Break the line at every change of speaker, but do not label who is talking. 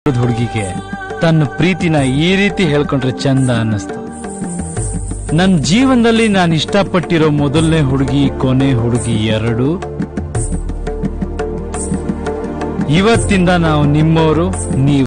ಹುಡುಗಿಗೆ ತನ್ನ ಪ್ರೀತಿನ ಈ ರೀತಿ ಹೇಳ್ಕೊಂಡ್ರೆ ಚಂದ ಅನ್ನಿಸ್ತು. ನನ್ನ ಜೀವನದಲ್ಲಿ ನಾನು ಇಷ್ಟಪಟ್ಟಿರೋ ಮೊದಲನೇ ಹುಡುಗಿ ಕೊನೆ ಹುಡುಗಿ ಎರಡು. ಇವತ್ತಿಂದ ನಾವು ನಿಮ್ಮವರು, ನೀವು